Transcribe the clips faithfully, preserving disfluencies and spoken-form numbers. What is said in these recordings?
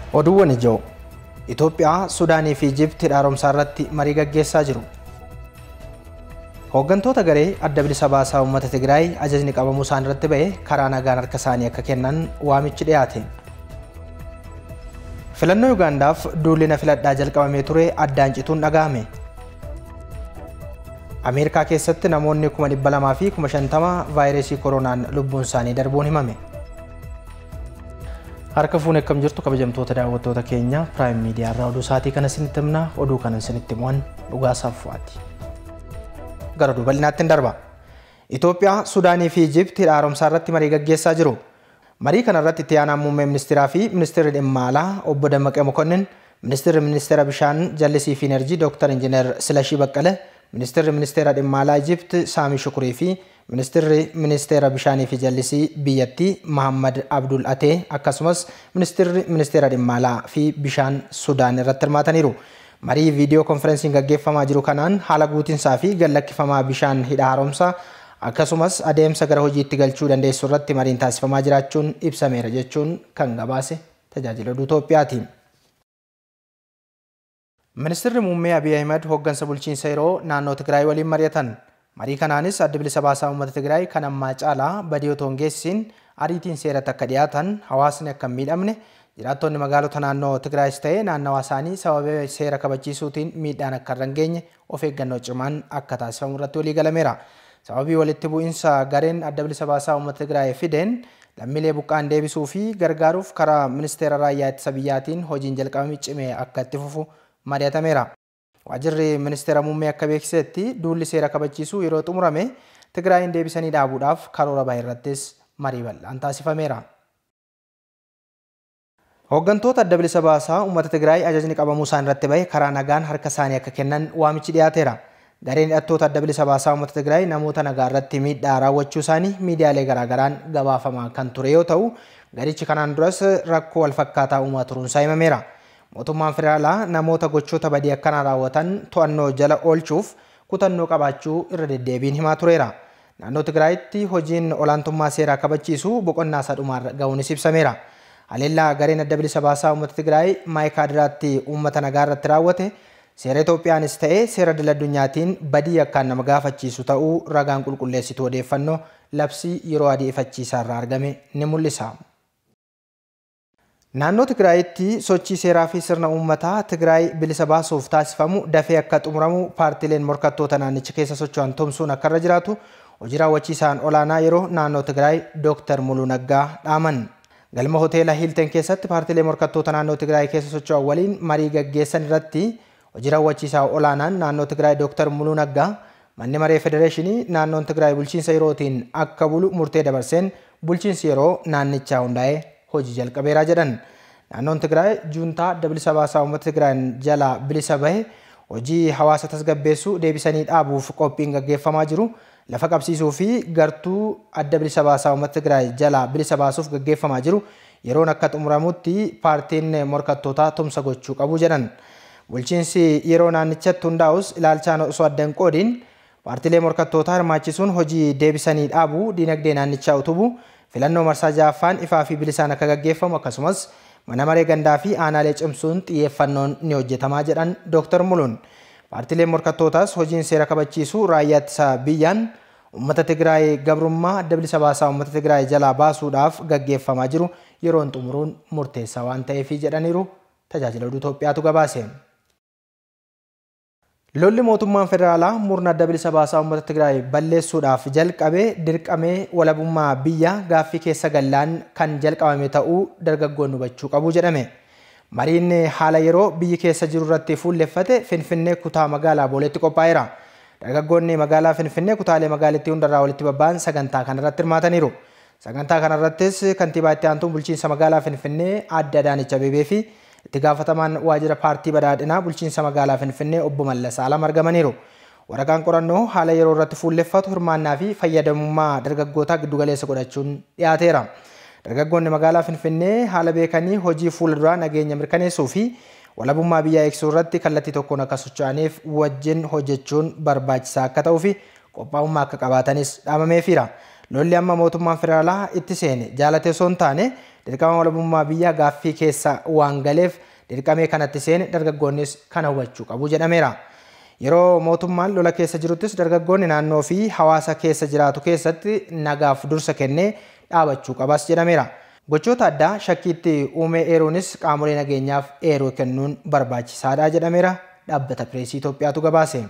Oduuwwan ijoo Itoophiyaa, Sudaanii fi Ijipti haaromsaa irratti marii gaggeessaa jiru. Hooggantoota garee adda bilisa baasaa uummata Tigraay ajajni qabamuu isaan irratti ba'e karaa nagaan harka isaanii akka kennan waamichi dhiyaate. Filannoo Ugaandaaf duullina filadhaa jalqabamee ture addaan cituun dhaga'ame. Ameerikaa keessatti namoonni kuma dhibba lamaa fi kuma shantama vaayirasii koronaan lubbuun isaanii darbuun himame. Harka fuunee akkam jirtu kabajamtoota daawwattoota keenya Prime Media irraa oduu saatii kana isinitti himna. Oduu kana isinitti himuun dhugaa saffuwaati. Gara oduu bal'inaatti darba. Itoophiyaa, Sudaanii fi Ijipti haaromsaa irratti marii gaggeessaa jiru. Marii kana irratti itti aanaan muummee ministeeraa fi ministeerri dhimma alaa obbo Dammaqee Mokonnin, ministeerri ministeera bishaan jallisii fi enerjii Dr. Injiinar Silashii Baqqalee, ministeerri ministeera dhimma alaa Ijipti Saamii Shukurii fi ministeerri ministeera bishaanii fi jallisii biyyattii Muhammad Abdul Atee akkasumas ministeerri ministeera dhimma alaa fi bishaan Sudaan irratti hirmaataniiru. Marii viidiyoo konferensiin gaggeeffamaa jiru kanaan haala guutinsaa fi gallakkifamaa bishaan hidha haaromsaa akkasumas adeemsa gara hojiitti galchuu dandeessu irratti mariin taasifamaa jiraachuun ibsameera jechuun kan gabaase tajaajila oduu Itoophiyaati. Ministeerri muummee Abiy Ahmed hooggansa bulchiinsa yeroo naannoo Tigraay waliin mari'atan. Marii kanaanis adda bilisa baasaa uummata Tigraay kan ammaa caalaa badii otoo hin geessisin ariitiin seeratti akka dhiyaatan, hawaasni akka hin miidhamne, jiraattonni magaalota naannoo Tigraayis ta'ee naannawaa isaanii sababa seera kabachiisuutiin miidhaan akka hin geenye of eeggannoo cimaan akka taasifamu irratti walii galameera. Sababii walitti bu'iinsa gareen adda bilisa baasaa uummata Tigraay fideen lammiilee buqqaan deebisuu fi gargaaruuf karaa ministeera raayyaa ittisa biyyaatiin hojiin jalqabame cimee akka itti fufu mari'atameera. Waajjirri ministeera muummee akka beeksisetti duulli seera kabachiisuu yeroo xumurame Tigraayin deebisanii dhaabuudhaaf karoora bahe irrattis marii bal'aan taasifameera. Hooggantoota adda bilisa baasaa uummata Tigraay ajajni qabamuu isaan irratti bahe karaa nagaan harka isaanii akka kennan waamichi dhiyaateera. Gareen hidhattoota adda bilisa baasaa uummata Tigraay namoota nagaa irratti miidhaa raawwachuu isaanii miidiyaalee garaagaraan gabaafamaa kan ture yoo ta'u, garichi kanaan duras rakkoo wal fakkaataa uumaa turuunsaa himameera. Mootummaan federaalaa namoota gochoota badii akkanaa raawwatan to'annoo jala oolchuuf kutannoo qabaachuu irra deddeebiin himaa tureera. Naannoo Tigraayitti hojiin olaantummaa seeraa kabachiisuu boqonnaa isaa dhumaarra ga'uunis ibsameera. Haleellaa gareen adda bilisa baasaa uummata Tigraay Maayikaadiraatti uummata nagaa irratti raawwate seera Itoophiyaanis ta'ee seera idil addunyaatiin badii akkaan nama gaafachiisu ta'uu ragaan qulqulleessituu odeeffannoo labsii yeroo adeeffachiisaa irraa argame ni mul'isa. Naannoo Tigraayitti sochii seeraa fi sirna uummataa Tigraay bilisa baasuuf taasifamu dafee akka xumuramu paartileen morkattoota naannicha keessa socho'an tumsuun akka irra jiraatu hojii raawwachiisaan olaanaa yeroo naannoo Tigraay Dr. Muluu Naggaa dhaaman. Galma hoteela Hiilten keessatti paartilee morkattoota naannoo Tigraay keessa socho'an waliin marii gaggeessan irratti hojii raawwachiisaa olaanaan naannoo Tigraay Dr. Muluu Naggaa manni maree federeeshinii naannoon Tigraay bulchiinsa yerootiin akka bulu murtee dabarseen bulchiinsi yeroo naannichaa hundaa'ee hojii jalqabeeraa jedhan. Naannoon Tigraay juuntaa adda bilisa baasaa uummata Tigraay jala bilisa bahe hojii hawaasa tasgabbeessuu deebisanii dhaabuuf qophiin gaggeeffamaa jiru lafa qabsiisuu fi gartuu adda bilisa baasaa uummata Tigraay jala bilisa baasuuf gaggeeffamaa jiru yeroon akka xumuramutti paartiin morkattootaa tumsa gochuu qabu jedhan. Bulchiinsi yeroo naannichatti hundaa'us ilaalchaan osoo adda hin qoodiin paartilee morkattootaa hirmaachisuun hojii deebisanii dhaabuu dinagdee naannichaa utubuu filannoo marsaa ja'affaan ifaa fi bilisaan akka gaggeeffamu akkasumas mana maree gandaa fi aanaalee cimsuun xiyyeeffannoon ni hojjetamaa jedhan Dr. Muluun. Paartileen morkattootaas hojiin seera kabachiisuu raayyaa ittisa biyyaan uummata Tigraay gabrummaa adda bilisa baasaa uummata Tigraay jalaa baasuudhaaf gaggeeffamaa jiru yeroon xumuruun murteessaa waan ta'eef jedhaniiru tajaajila oduu Itoophiyaatu gabaase. Lolli mootummaan federaalaa murna adda bilisa baasaa uummata Tigraay balleessuudhaaf jalqabee dirqamee walabummaa biyya gaaffii keessa gallaan kan jalqabame ta'uu dargaggoonni hubachuu qabu jedhame. Mariin haala yeroo biyyi keessa jiru irratti fuulleffate Finfinnee kutaa magaalaa Booleetti qophaa'eera. Dargaggoonni magaalaa Finfinnee kutaalee magaalittii hundarraa walitti babba'an sagantaa kanarratti hirmaataniiru. Sagantaa kanarrattis kantiibaa itti aantuun bulchiinsa magaalaa Finfinnee Aadde Adaanech Abeebee fi itti gaafatamaan waajjira paartii badhaadhinaa bulchiinsa magaalaa Finfinnee obbo Mallas Alam argamaniiru. Waraqaan qorannoo haala yeroo irratti fuulleffatu hirmaannaa fi fayyadamummaa dargaggootaa giddugaleessa godhachuun dhiyaateera. Dargaggoonni magaalaa Finfinnee haala beekanii hojii fuulduraa nageenya mirkaneessuu fi walabummaa biyyaa eegsisuu irratti kallattii tokkoon akka socho'aniif wajjin hojjechuun barbaachisaa akka ta'uu fi qophaa'ummaa akka qabaatanis dhaamameefira. lolli amma mootummaan federaalaa itti seene jaalatee osoo hin taane dirqama walabummaa biyyaa gaaffii keessa waan galeef dirqamee kanatti seene dargaggoonnis kana hubachuu qabu jedhameera. Yeroo mootummaan lola keessa jiruttis dargaggoonni naannoo fi hawaasa keessa jiraatu keessatti nagaaf dursa kennee dhaabachuu qabas jedhameera. Gochoota addaa shakkiitti uumee eeruunis qaamolee nageenyaaf eeruu kennuun barbaachisaadha jedhameera. Dhaabbata Pireesii Itoophiyaatu gabaase.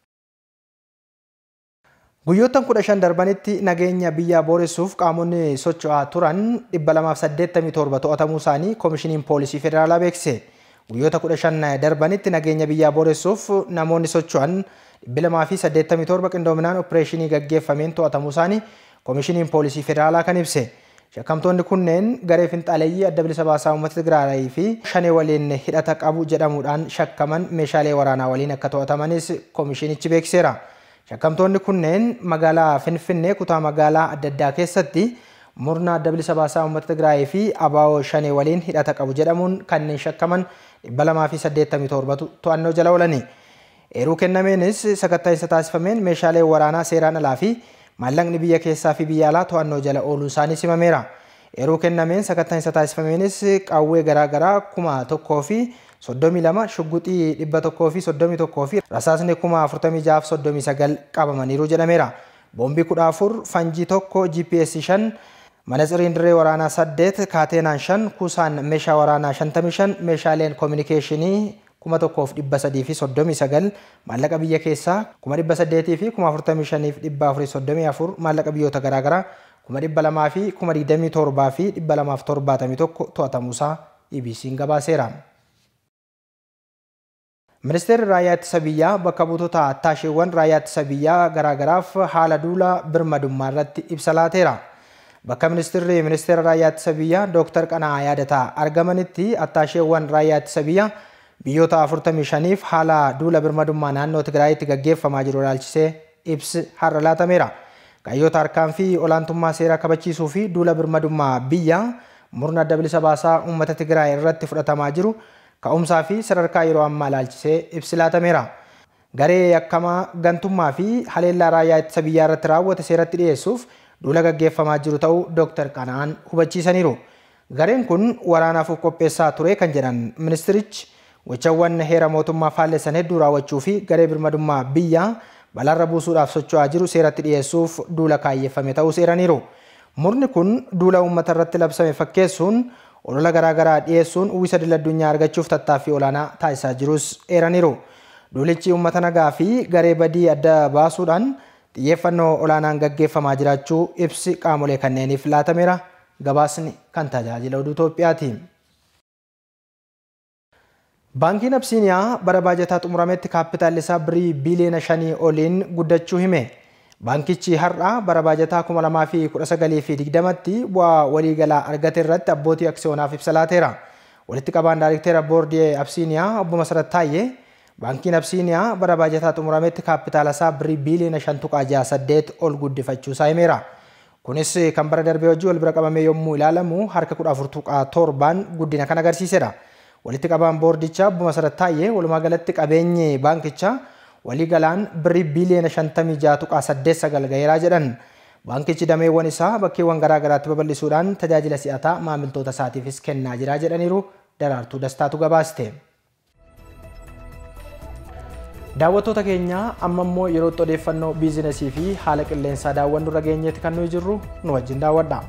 Guyyoottan kudha shan darbanitti nageenya biyyaa booressuuf qaamonni socho'aa turan dhibba lamaaf saddeettamii torba to'atamuu isaanii Koomishiniin Poolisii Federaalaa beeksise. Guyyoota kudha shan darbanitti nageenya biyyaa booressuuf namoonni socho'an dhibba lamaa fi saddeettamii torba qindoominaan opereeshinii gaggeeffameen to'atamuu isaanii Koomishiniin Poolisii Federaalaa kan ibse. Shakkamtoonni kunneen garee finxaaleeyyii adda bilisa baasaa uummata Tigraay fi shanee waliin hidhata qabu jedhamuudhaan shakkaman meeshaalee waraanaa waliin akka to'atamanis koomishinichi beeksiseera. Shakkamtoonni kunneen magaalaa Finfinnee kutaa magaalaa adda addaa keessatti murna adda bilisa baasaa uummata Tigraay fi abaa'oo shanee waliin hidhata qabu jedhamuun kanneen shakkaman dhibba lamaa fi saddeettamii torbatu to'annoo jala oolani. Eeruu kennameenis sakatta'iinsa taasifameen meeshaalee waraanaa seeraan alaa fi maallaqni biyya keessaa fi biyya alaa to'annoo jala ooluu isaanii himameera. Eeruu kennameen sakatta'iinsa taasifameenis qawwee garaagaraa kuma tokkoo fi soddomii lama shugguxii dhibba tokkoo fi soddomii tokkoo fi rasaasni kuma afurtamii jaaf soddomii sagal qabamaniiru jedhameera. Boombii kudha afur, fanjii tokko, G P S shan, manatsiriin dirree waraanaa saddeet, kaateenaan shan, kuusaan meeshaa waraanaa shantamii shan, meeshaaleen koominikeeshinii kuma tokkoof dhibba sadii fi soddomii sagal, maallaqa biyya keessaa kuma dhibba saddeetii fi kuma afurtamii shanii fi dhibba afurii soddomii afur, maallaqa biyyoota garaagaraa kuma dhibba lamaa fi kuma digdamii torbaa fi dhibba lamaaf torbaatamii tokko to'atamuusaa E B C'n gabaaseera. Ministeerri raayyaa ittisa biyyaa bakka buutota attaasheewwan raayyaa ittisa biyyaa garaagaraaf haala duula birmadummaa irratti ibsa laateera. Bakka ministeerri ministeera raayyaa ittisa biyyaa Dooktar Qana'aa Yaadataa argamanitti attaasheewwan raayyaa ittisa biyyaa biyyoota afurtamii shaniif haala duula birmadummaa naannoo Tigraayitti gaggeeffamaa jiru ilaalchisee ibsi har'a laatameera. Kaayyoota harkaanfii olaantummaa seeraa kabachiisuu fi duula birmadummaa biyyaa murna adda bilisa baasaa uummata Tigraay irratti fudhatamaa jiru ka'umsaa fi sadarkaa yeroo ammaa ilaalchisee ibsi laatameera. Garee yakkamaa gantummaa fi haleellaa raayyaa ittisa biyyaa irratti raawwate seeratti dhiyeessuuf duula gaggeeffamaa jiru ta'uu Dooktar Qana'aan hubachiisaniiru. Gareen kun waraanaaf qopheessaa ture kan jedhan ministerichi gochawwan heera mootummaa faallessan hedduu raawwachuu fi garee birmadummaa biyyaa balaarra buusuudhaaf socho'aa jiru seeratti dhiyeessuuf duula kaayyeeffame ta'uu seeraniiru. Murni kun duula uummata irratti labsame fakkeessuun olola garaagaraa dhiyeessuun uwwisa idil-addunyaa argachuuf tattaaffii olaanaa taasisaa jirus eeraniiru. Duulichi uummata nagaa fi garee badii adda baasuudhaan xiyyeeffannoo olaanaan gaggeeffamaa jiraachuu ibsi qaamolee kanneeniif laatameera. Gabaasni kan tajaajila oduu Itoophiyaati. Baankiin Absiiniyaa bara baajataa xumurametti kaapitaalli isaa birrii biiliyoona shanii oliin guddachuu hime. Baankichi har'a bara baajataa kuma lamaa fi kudha sagalii fi digdamatti bu'aa waliigalaa argate irratti abbootii aksiyoonaaf ibsa laateera. Walitti qabaan daayirikteera boordii Absiiniyaa obbo Masarat Taayyee baankiin Absiiniyaa bara baajataa xumurametti kaapitaala isaa birrii biiliyoona shan tuqaa ja'a saddeet ol guddifachuu isaa himeera. Kunis kan bara darbee wajjin wal bira qabamee yommuu ilaalamu harka kudha afur tuqaa torbaan guddina kan agarsiisedha. Walitti qabaan boordichaa obbo Masarat Taayyee walumaa galatti qabeenyi baankichaa waliigalaan birrii biiliyoona shantamii ja'a tuqaa saddeet sagal gaheeraa jedhan. Baankichi dameewwan isaa bakkeewwan garaagaraatti babal'isuudhaan tajaajila si'ataa maamiltoota isaatiifis kennaa jira jedhaniiru. Daraartuu Dastaatu gabaaste. Daawwattoota keenya amma immoo yeroo odeeffannoo biizinesii fi haala qilleensaa daawwannu irra geenyeeti kan nuyi jirru nu wajjin daawwadha.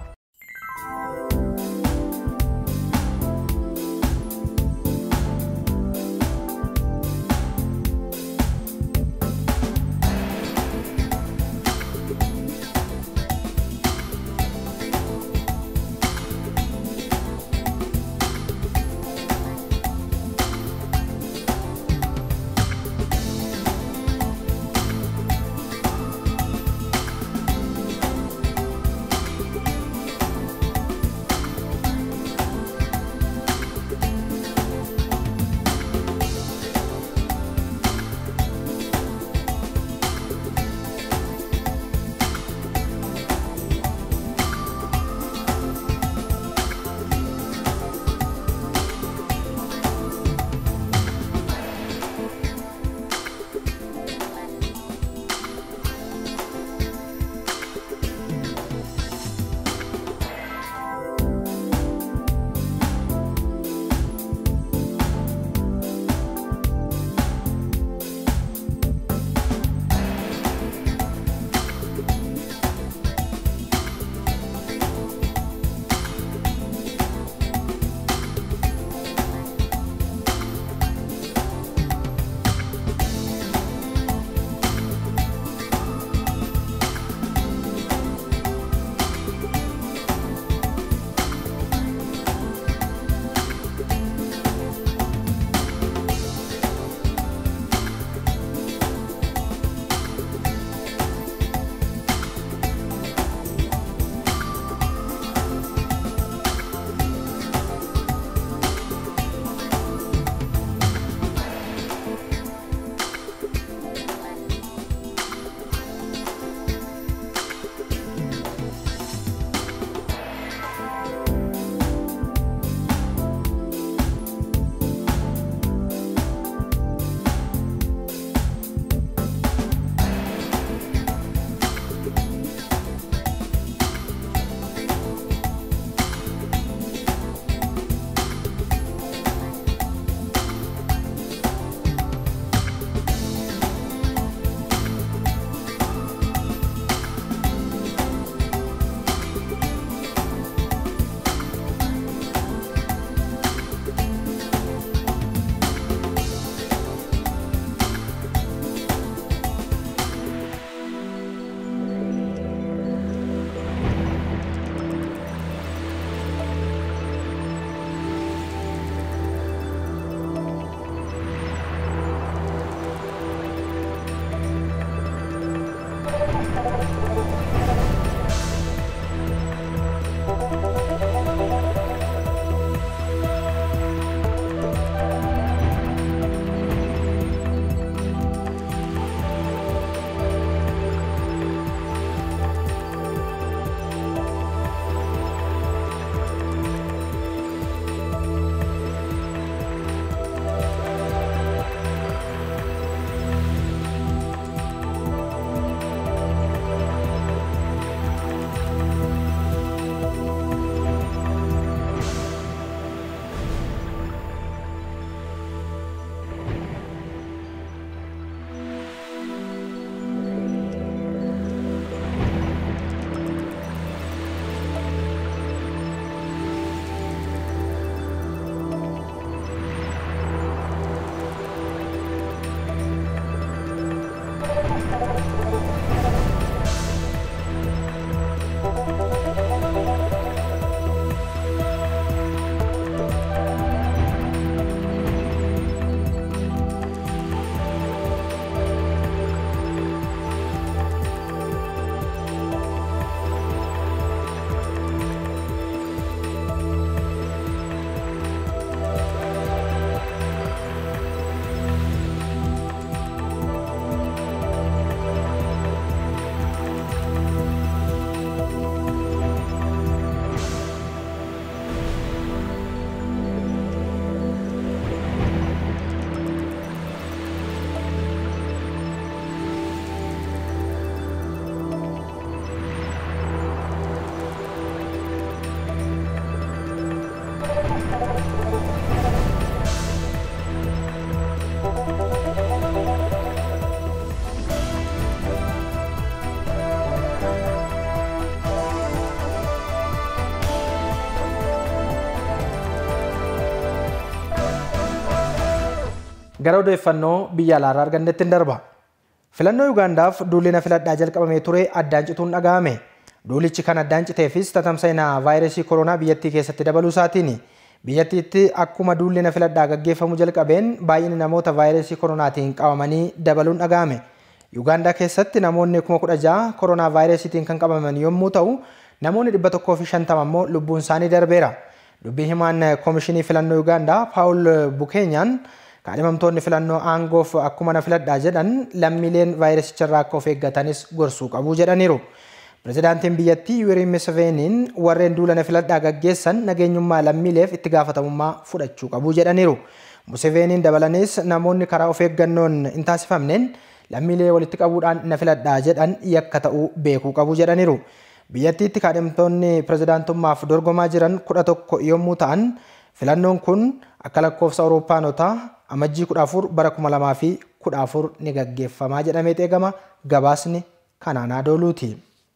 Gara odeeffannoo biyya alaarraa argannetti darba. Filannoo Ugaandaaf duulli na filadhaa jalqabamee ture addaan cituun dhaga'ame. Duulichi kan addaan citeefis tatamsa'ina vaayirasii koronaa biyyattii keessatti dabaluu isaatiin biyyattiitti akkuma duulli na filadhaa gaggeeffamu jalqabeen baay'inni namoota vaayirasii koronaatiin qabamanii dabaluun dhaga'ame. Ugaandaa keessatti namoonni kuma kudha ja'a koronaa vaayirasiitiin kan qabaman yommuu ta'u, namoonni dhibba tokkoo fi shantama immoo lubbuun isaanii darbeera. Dubbii himaan Koomishinii Filannoo Ugaandaa Paawul Bukeenyaan kaadhimamtoonni filannoo aangoof akkuma na filadhaa jedhan lammiileen vaayirasicharraa akka of eeggatanis gorsuu qabu jedhaniiru. Pirezidaantiin biyyattii Yuwerii Museveniin warreen duula na filadhaa gaggeessan nageenyummaa lammiileef itti gaafatamummaa fudhachuu qabu jedhaniiru. Museveniin dabalanis namoonni karaa of eeggannoon hin taasifamneen lammiilee walitti qabuudhaan na filadhaa jedhan yakka ta'uu beekuu qabu jedhaniiru. Biyyattiitti kaadhimamtoonni pirezidaantummaaf dorgomaa jiran kudha tokko yommuu ta'an, filannoon kun akka lakkoofsa Awuroopaanotaa amajjii kudha afur bara kuma lamaa fi kudha afur ni gaggeeffamaa jedhamee eegama. Gabaasni Kanaanaa Dooluuti.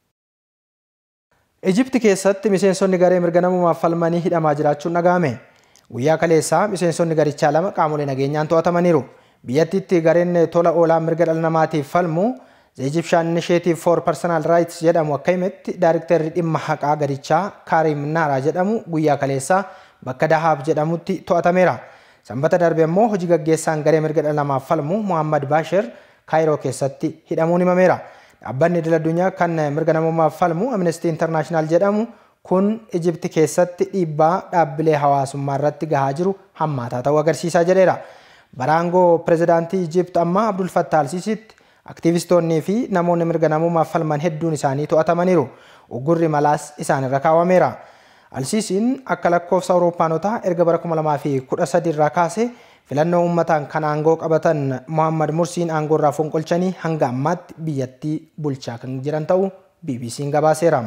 Ijipti keessatti miseensonni garee mirga namummaaf falmanii hidhamaa jiraachuun dhaga'ame. Guyyaa kaleessaa miseensonni garichaa lama qaamolee nageenyaan to'atamaniiru. Biyyattiitti gareen tola oolaa mirga dhala namaatiif falmu The Egyptian Initiative for Personal Rights jedhamu akka himetti daayiriktarri dhimma haqaa garichaa Kaarim Naaraa jedhamu guyyaa kaleessaa bakka Dahaab jedhamutti to'atameera. Sanbata darbe immoo hojii gaggeessaan garee mirga dhala namaaf falmu Muhammad Bashir Kaayiroo keessatti hidhamuun himameera. Dhaabbanni idil addunyaa kan mirga namummaaf falmu Amnesty International jedhamu kun Ijipti keessatti dhiibbaa dhaabbilee hawaasummaa irratti gahaa jiru hammaataa ta'uu agarsiisaa jedheera. Baraangoo pirezidaantii Ijipt amma Abdul Fattah al-Siisiitti aktiivistoonnii fi namoonni mirga namummaaf falman hedduun isaanii to'atamaniiru. Uggurri malaas isaanirra kaawwameera. Al-Siisiin akka lakkoofsa Awuroopaanotaa erga bara kuma lamaa fi kudha sadii irraa kaasee filannoo uummataan kan aangoo qabatan Muhammad Mursiin aangoo irraa fonqolchanii hanga ammaatti biyyattii bulchaa kan jiran ta'uu B B C'n gabaaseera.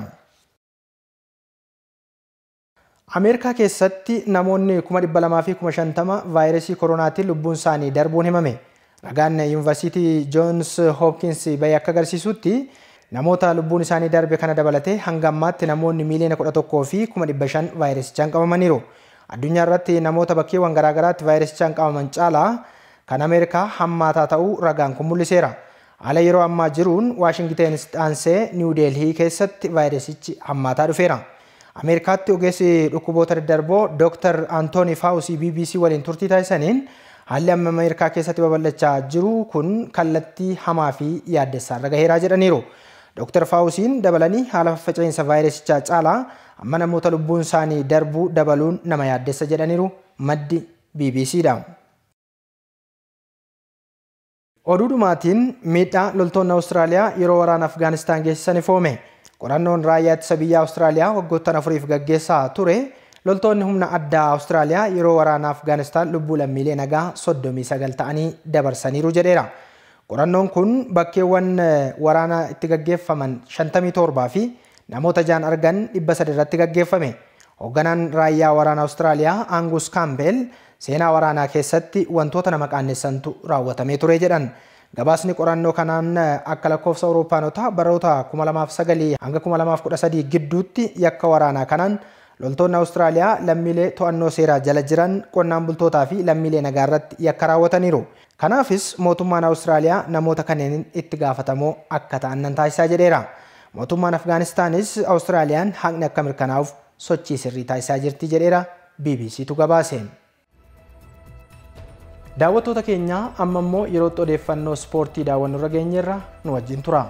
Ameerikaa keessatti namoonni kuma dhibba lamaa fi kuma shantama vaayirasii koronaatiin lubbuun isaanii darbuun himame. Ragaan Yuunivarsiitii Joons Hopkins bahee akka agarsiisutti namoota lubbuun isaanii darbe kana dabalatee hanga ammaatti namoonni miiliyoona kudha tokkoo fi kuma dhibba shan vaayirasichaan qabamaniiru. Addunyaa irratti namoota bakkeewwan garaagaraatti vaayirasichaan qabaman caalaa kan Ameerikaa hammaataa ta'uu ragaan kun mul'iseera. Haala yeroo ammaa jiruun Waashingteen aansee Niw Deelhii keessatti vaayirasichi hammaataa dhufeera. Ameerikaatti ogeessi dhukkuboota daddarboo Dooktar Antooni Faawusii B B C waliin turtii taasisaniin haalli amma Ameerikaa keessatti babal'achaa jiru kun kallattii hamaa fi yaaddessaa irra gaheeraa jedhaniiru. Dooktar Faawusiin dabalanii haala faffaca'insa vaayirasichaa caalaa amma namoota lubbuun isaanii darbuu dabaluun nama yaaddessa jedhaniiru. Maddi B B C dha. Oduudhumaatiin miidhaa loltoonni Awustiraaliyaa yeroo waraana Afgaanistaan geessisan ifoome. Qorannoon raayyaa ittisa biyyaa Awustiraaliyaa waggoottan afuriif gaggeessaa ture loltoonni humna addaa Awustiraaliyaa yeroo waraana Afgaanistaan lubbuu lammiilee nagaa soddomii sagal ta'anii dabarsaniiru jedheera. Qorannoon kun bakkeewwan waraana itti gaggeeffaman shantamii torbaa fi namoota jaan argan dhibba sadii irratti gaggeeffame. Hoogganaan raayyaa waraana Awustiraaliyaa Angus Campbell seenaa waraanaa keessatti wantoota nama qaannessantu raawwatamee ture jedhan. Gabaasni qorannoo kanaan akka lakkoofsa Awuroopaanotaa baroota kuma lamaaf sagalii hanga kuma lamaaf kudha sadii gidduutti yakka waraanaa kanaan loltoonni Awustiraaliyaa lammiilee to'annoo seeraa jala jiran qonnaan bultootaa fi lammiilee nagaa irratti yakka raawwataniiru. Kanaafis mootummaan Awustiraaliyaa namoota kanneen itti gaafatamoo akka ta'an nan taasisaa jedheera. Mootummaan Afgaanistaanis Awustiraaliyaan haqni akka mirkanaa'uuf sochii sirrii taasisaa jirti jedheera B B Ctu gabaase. Daawwattoota keenya amma immoo yeroo odeeffannoo ispoortii daawwannu irra geenyerra nu wajjin tura.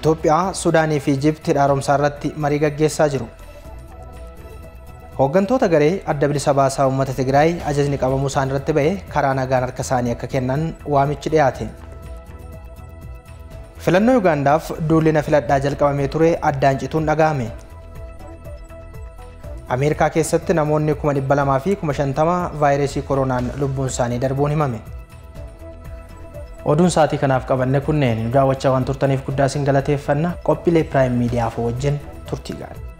Itoophiyaa, Suudaanii fi Ijipti haaromsaa irratti marii gaggeessaa jiru. Hooggantoota garee adda bilisa baasaa uummata Tigraay ajajni qabamuu isaan irratti ba'e karaa nagaan harka isaanii akka kennan waamichi dhiyaate. Filannoo Ugaandaaf duullina filadhaa jalqabamee ture addaan cituun dhaga'ame. Ameerikaa keessatti namoonni kuma dhibba lamaa fi kuma shantama vaayirasii koronaan lubbuun isaanii darbuun himame. Oduun sa'aatii kanaaf qabanne kunneen daawwachaa waan turtaniif guddaa isin galateeffanna. Qophiilee Prime Media wajjin turtii gaarii.